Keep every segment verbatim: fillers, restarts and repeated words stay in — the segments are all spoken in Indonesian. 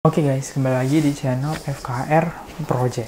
Oke guys, kembali lagi di channel F K R Project.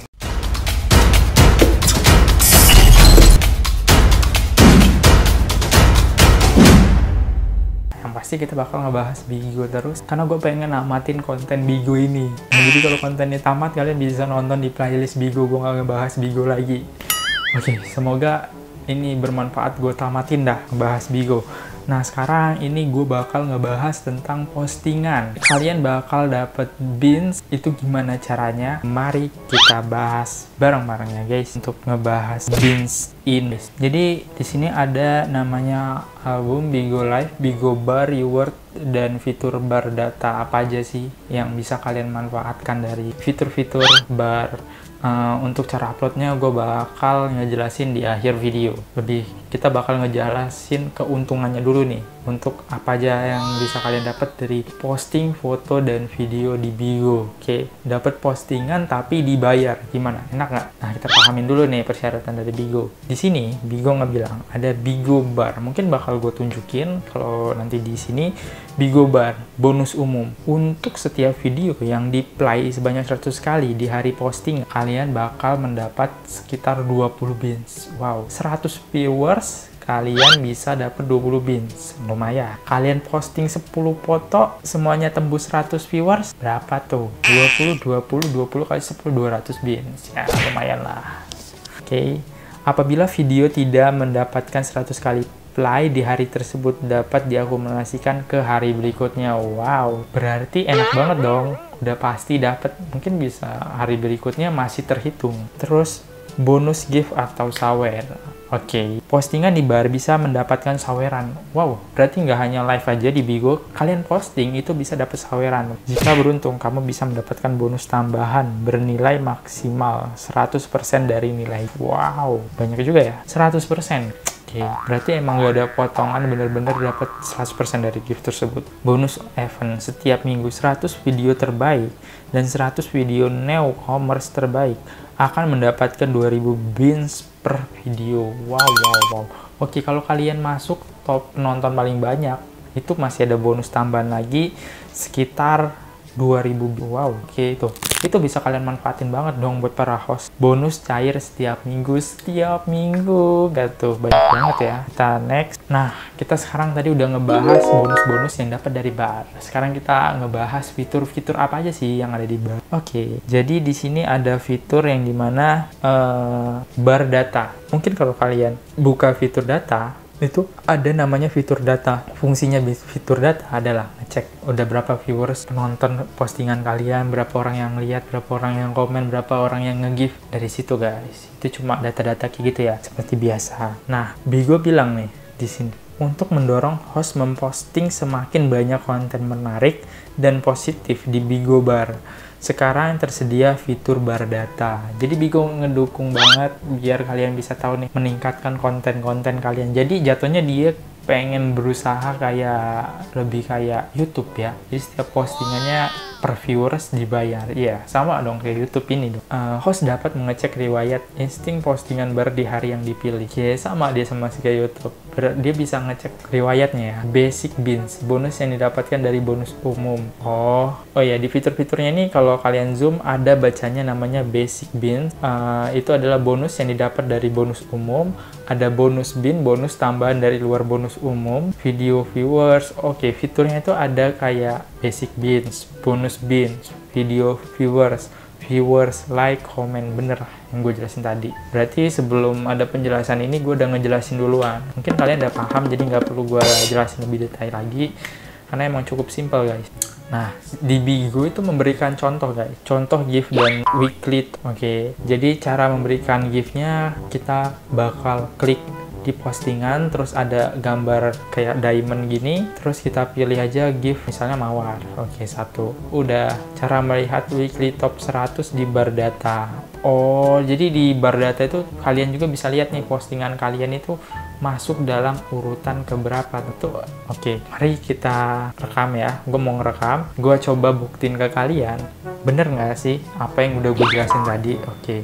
Yang pasti kita bakal ngebahas Bigo terus, karena gue pengen namatin konten Bigo ini. Nah, jadi kalau kontennya tamat, kalian bisa nonton di playlist Bigo, gue gak ngebahas Bigo lagi. Oke, semoga ini bermanfaat, gue tamatin dah ngebahas Bigo. Nah, sekarang ini gue bakal ngebahas tentang postingan. Kalian bakal dapet beans, itu gimana caranya? Mari kita bahas bareng-bareng ya guys, untuk ngebahas beans ini. Jadi di sini ada namanya album Bigo Live, Bigo Bar, Reward, dan fitur bar data. Apa aja sih yang bisa kalian manfaatkan dari fitur-fitur bar? Uh, untuk cara uploadnya gue bakal ngejelasin di akhir video. Lebih kita bakal ngejelasin keuntungannya dulu nih, untuk apa aja yang bisa kalian dapat dari posting foto dan video di Bigo. Oke, dapat postingan tapi dibayar, gimana? Enak nggak? Nah, kita pahamin dulu nih persyaratan dari Bigo. Di sini Bigo nggak bilang ada Bigo Bar. Mungkin bakal gue tunjukin kalau nanti di sini. Bigo Bar, bonus umum. Untuk setiap video yang di play sebanyak seratus kali di hari posting, kalian bakal mendapat sekitar dua puluh beans. Wow, seratus viewers, kalian bisa dapat dua puluh beans. Lumayan. Kalian posting sepuluh foto, semuanya tembus seratus viewers, berapa tuh? dua puluh, dua puluh, dua puluh kali sepuluh, dua ratus beans. Ya, lumayan lah. Oke. Okay. Apabila video tidak mendapatkan seratus kali play di hari tersebut, dapat diakumulasikan ke hari berikutnya. Wow, berarti enak banget dong. Udah pasti dapat. Mungkin bisa hari berikutnya masih terhitung. Terus bonus gift atau sawer. Oke, okay. Postingan di bar bisa mendapatkan saweran. Wow, berarti nggak hanya live aja di Bigo, kalian posting itu bisa dapat saweran. Jika beruntung, kamu bisa mendapatkan bonus tambahan bernilai maksimal seratus persen dari nilai. Wow, banyak juga ya, seratus persen. Oke, okay. Berarti emang gak ada potongan, bener-bener dapat seratus persen dari gift tersebut. Bonus event setiap minggu, seratus video terbaik dan seratus video new commerce terbaik akan mendapatkan dua ribu beans per video. Wow, wow, wow. Oke, kalau kalian masuk top penonton paling banyak, itu masih ada bonus tambahan lagi sekitar dua ribu. Wow, oke, itu. Itu bisa kalian manfaatin banget dong buat para host. Bonus cair setiap minggu, setiap minggu. Gak tuh, banyak banget ya. Kita next. Nah, kita sekarang tadi udah ngebahas bonus-bonus yang dapat dari bar. Sekarang kita ngebahas fitur-fitur apa aja sih yang ada di bar. Oke, okay, jadi di sini ada fitur yang dimana uh, bar data. Mungkin kalau kalian buka fitur data, itu ada namanya fitur data. Fungsinya fitur data adalah ngecek udah berapa viewers penonton postingan kalian, berapa orang yang lihat, berapa orang yang komen, berapa orang yang nge-give. Dari situ guys, itu cuma data-data kayak gitu ya, seperti biasa. Nah, Bigo bilang nih di sini, untuk mendorong host memposting semakin banyak konten menarik dan positif di Bigo Bar, sekarang tersedia fitur bar data. Jadi Bigo ngedukung banget biar kalian bisa tahu nih, meningkatkan konten-konten kalian. Jadi jatuhnya dia pengen berusaha kayak lebih kayak YouTube ya. Jadi setiap postingannya per viewers dibayar. Iya, sama dong kayak YouTube ini dong. Uh, host dapat mengecek riwayat insting postingan bar di hari yang dipilih. Ya, sama dia sama sih kayak YouTube. Ber dia bisa ngecek riwayatnya ya. Basic beans, bonus yang didapatkan dari bonus umum. Oh, oh ya, di fitur-fiturnya ini kalau kalian zoom ada bacanya namanya basic beans. Uh, itu adalah bonus yang didapat dari bonus umum. Ada bonus bin, bonus tambahan dari luar bonus umum, video viewers. Oke, okay, fiturnya itu ada kayak basic beans, bonus beans, video viewers, viewers, like, comment. Bener yang gue jelasin tadi. Berarti sebelum ada penjelasan ini gue udah ngejelasin duluan. Mungkin kalian udah paham, jadi nggak perlu gue jelasin lebih detail lagi, karena emang cukup simpel guys. Nah, di Bigo itu memberikan contoh guys, contoh gift dan weekly. Oke, okay. Jadi cara memberikan giftnya, kita bakal klik di postingan, terus ada gambar kayak diamond gini, terus kita pilih aja gift, misalnya mawar. Oke, okay, satu. Udah. Cara melihat weekly top seratus di bar data. Oh, jadi di bar data itu kalian juga bisa lihat nih postingan kalian itu masuk dalam urutan keberapa tuh. Oke, okay, mari kita rekam ya. Gue mau ngerekam, gue coba buktiin ke kalian bener nggak sih apa yang udah gue jelasin tadi. Oke, okay.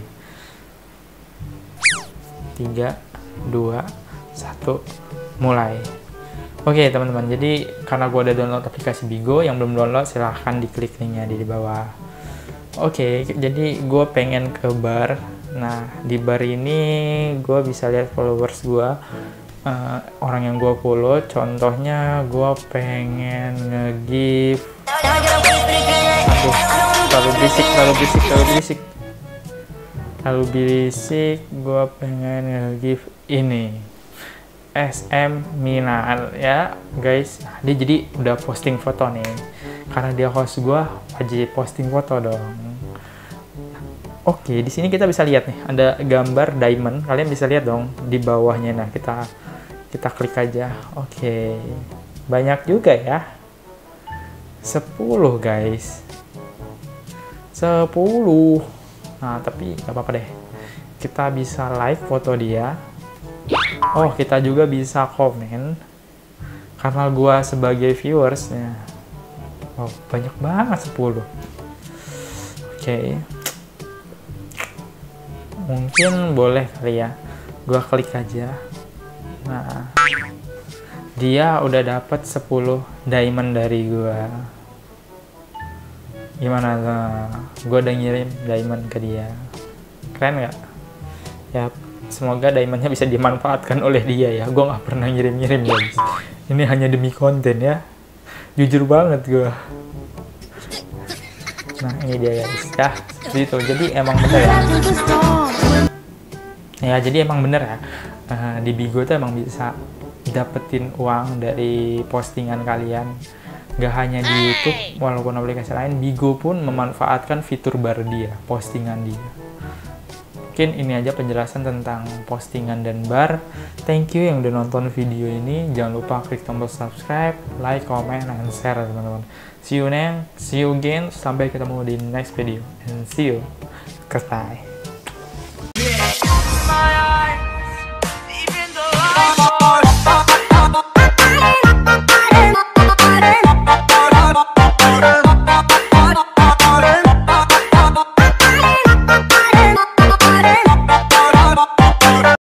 Tiga, dua, satu, mulai. Oke teman-teman, jadi karena gue udah download aplikasi Bigo, yang belum download silahkan diklik linknya di bawah. Oke, jadi gue pengen ke bar. Nah, di bar ini gue bisa lihat followers gue, uh, orang yang gue follow. Contohnya gue pengen nge-give. Aduh, terlalu berisik, terlalu berisik, terlalu berisik. Terlalu berisik, gue pengen nge-give ini. S M Minan ya guys. Nah, dia jadi udah posting foto nih. Karena dia host gue, wajib posting foto dong. Oke, di sini kita bisa lihat nih, ada gambar diamond. Kalian bisa lihat dong di bawahnya. Nah, kita kita klik aja. Oke, banyak juga ya. sepuluh guys. sepuluh. Nah, tapi nggak apa-apa deh. Kita bisa like foto dia. Oh, kita juga bisa komen. Karena gua sebagai viewersnya. Oh, banyak banget sepuluh. Oke. Mungkin boleh kali ya, gua klik aja. Nah, dia udah dapat sepuluh diamond dari gua. Gimana tuh? Gua udah ngirim diamond ke dia. Keren nggak? Ya, semoga diamondnya bisa dimanfaatkan oleh dia ya. Gua nggak pernah ngirim-ngirim guys. Ini hanya demi konten ya. Jujur banget gua. Nah, ini dia guys ya. Gitu. Jadi emang bener ya. Ya, jadi emang bener ya, uh, di Bigo tuh emang bisa dapetin uang dari postingan kalian. Gak hanya di YouTube, walaupun aplikasi lain, Bigo pun memanfaatkan fitur bar dia, postingan dia. Mungkin ini aja penjelasan tentang postingan dan bar. Thank you yang udah nonton video ini. Jangan lupa klik tombol subscribe, like, comment, and share teman-teman. See you next, see you again. Sampai ketemu di next video. And see you. Goodbye.